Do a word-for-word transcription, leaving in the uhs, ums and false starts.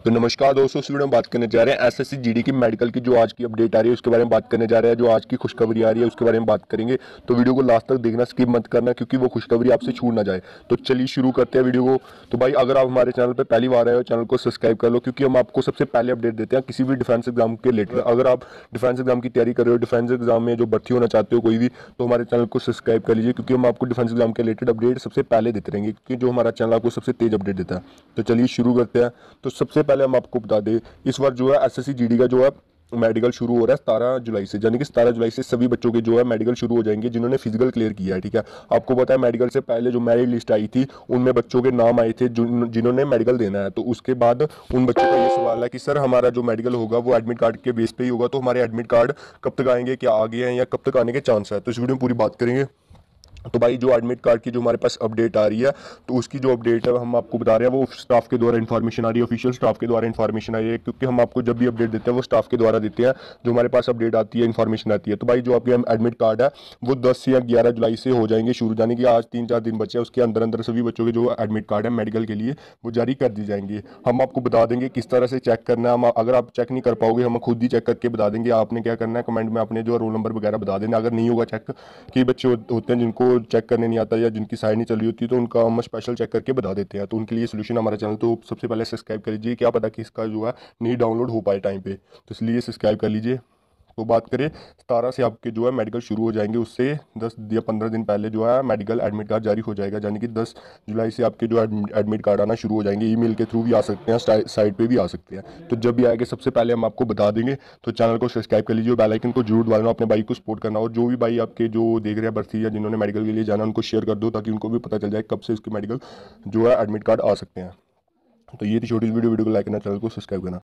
तो नमस्कार दोस्तों, इस वीडियो में बात करने जा रहे हैं एसएससी जीडी की मेडिकल की जो आज की अपडेट आ रही है उसके बारे में बात करने जा रहे हैं। जो आज की खुशखबरी आ रही है उसके बारे में बात करेंगे, तो वीडियो को लास्ट तक देखना, स्किप मत करना क्योंकि वो खुशखबरी आपसे छूट ना जाए। तो चलिए शुरू करते हैं वीडियो को। तो भाई अगर आप हमारे चैनल पर पहली बार आए हो, चैनल को सब्सक्राइब कर लो क्योंकि हम आपको सबसे पहले अपडेट देते हैं किसी भी डिफेंस एग्जाम के रिलेटेड। अगर आप डिफेंस एग्जाम की तैयारी कर रहे हो, डिफेंस एग्जाम में जो भर्ती होना चाहते हो कोई भी, तो हमारे चैनल को सब्सक्राइब कर लीजिए क्योंकि हम आपको डिफेंस एग्जाम के रिलेटेड अपडेट सबसे पहले देते रहेंगे क्योंकि जो हमारा चैनल आपको सबसे तेज अपडेट देता है। तो चलिए शुरू करते हैं। तो सबसे पहले हम आपको बता दें, इस बार जो है एसएससी जीडी का जो है मेडिकल शुरू हो रहा है सतारह जुलाई से, यानी कि सतारह जुलाई से सभी बच्चों के जो है मेडिकल शुरू हो जाएंगे जिन्होंने फिजिकल क्लियर किया है। ठीक है, आपको पता है मेडिकल से पहले जो मेरिट लिस्ट आई थी उनमें बच्चों के नाम आए थे जिन्होंने मेडिकल देना है। तो उसके बाद उन बच्चों का ये सवाल है कि सर हमारा जो मेडिकल होगा वो एडमिट कार्ड के बेस पे ही होगा, तो हमारे एडमिट कार्ड कब तक आएंगे, क्या आ गए हैं या कब तक आने के चांस है। तो इस वीडियो में पूरी बात करेंगे। तो भाई जो एडमिट कार्ड की जो हमारे पास अपडेट आ रही है, तो उसकी जो अपडेट है हम आपको बता रहे हैं वो स्टाफ के द्वारा इन्फॉर्मेशन आ रही है, ऑफिशियल स्टाफ के द्वारा इन्फॉर्मेशन आ रही है क्योंकि हम आपको जब भी अपडेट देते हैं वो स्टाफ के द्वारा देते हैं। जो हमारे पास अपडेट आती है, इन्फॉर्मेशन आती है। तो भाई जो आपके एडमिट कार्ड है वो दस या ग्यारह जुलाई से हो जाएंगे शुरू, यानी कि आज तीन चार दिन बचे हैं, उसके अंदर अंदर सभी बच्चों के जो एडमिट कार्ड है मेडिकल के लिए वो जारी कर दी जाएंगे। हम आपको बता देंगे किस तरह से चेक करना है। हम अगर आप चेक नहीं कर पाओगे हम खुद ही चेक करके बता देंगे। आपने क्या करना है, कमेंट में अपने जो रोल नंबर वगैरह बता देना। अगर नहीं होगा चेक, कई बच्चे होते हैं जिनको चेक करने नहीं आता या जिनकी साइड नहीं चल रही होती, तो उनका हम स्पेशल चेक करके बता देते हैं। तो उनके लिए सोल्यूशन हमारा चैनल, तो सबसे पहले सब्सक्राइब कर लीजिए, क्या पता कि इसका जो है नहीं डाउनलोड हो पाए टाइम पे, तो इसलिए सब्सक्राइब कर लीजिए। तो बात करें, सतारह से आपके जो है मेडिकल शुरू हो जाएंगे, उससे दस या पंद्रह दिन पहले जो है मेडिकल एडमिट कार्ड जारी हो जाएगा, यानी कि दस जुलाई से आपके जो एडमिट कार्ड आना शुरू हो जाएंगे। ईमेल के थ्रू भी आ सकते हैं, साइट पे भी आ सकते हैं। तो जब भी आएंगे सबसे पहले हम आपको बता देंगे। तो चैनल को सब्सक्राइब कर लीजिए, बेल आइकन को जरूर दबाना, अपने भाई को सपोर्ट करना। और जो भी भाई आपके जो देख रहे हैं भर्ती या जिन्होंने मेडिकल के लिए जाना उनको शेयर कर दो ताकि उनको भी पता चल जाए कब से उसके मेडिकल जो है एडमिट कार्ड आ सकते हैं। तो ये थी छोटी वीडियो वीडियो को लाइक करना, चैनल को सब्सक्राइब करना।